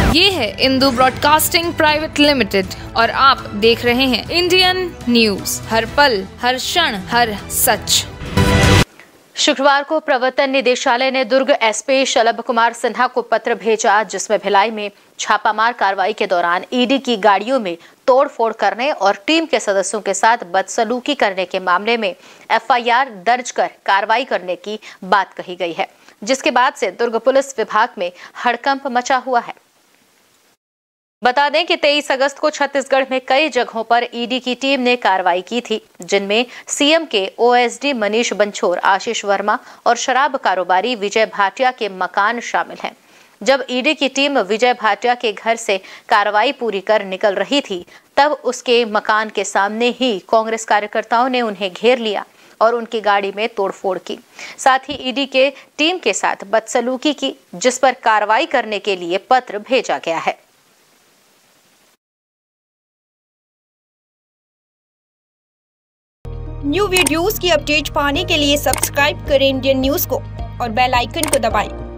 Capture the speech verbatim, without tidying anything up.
ये है Indu broadcasting private limited और आप देख रहे हैं इंडियन न्यूज, हर पल, हर क्षण, हर सच। शुक्रवार को प्रवर्तन निदेशालय ने दुर्ग एसपी शलभ कुमार सिन्हा को पत्र भेजा, जिसमें भिलाई में छापामार कार्रवाई के दौरान ईडी की गाड़ियों में तोड़फोड़ करने और टीम के सदस्यों के साथ बदसलूकी करने के मामले में एफआईआर दर्ज कर कार्रवाई करने की बात कही गई है, जिसके बाद से दुर्ग पुलिस विभाग में हड़कंप मचा हुआ है। बता दें कि तेईस अगस्त को छत्तीसगढ़ में कई जगहों पर ईडी की टीम ने कार्रवाई की थी, जिनमें सीएम के ओएसडी मनीष बंछोर, आशीष वर्मा और शराब कारोबारी विजय भाटिया के मकान शामिल हैं। जब ईडी की टीम विजय भाटिया के घर से कार्रवाई पूरी कर निकल रही थी, तब उसके मकान के सामने ही कांग्रेस कार्यकर्ताओं ने उन्हें घेर लिया और उनकी गाड़ी में तोड़फोड़ की। साथ ही ईडी के टीम के साथ बदसलूकी की, जिस पर कार्रवाई करने के लिए पत्र भेजा गया है। न्यू वीडियोस की अपडेट पाने के लिए सब्सक्राइब करें इंडियन न्यूज को और बेल आइकन को दबाएं।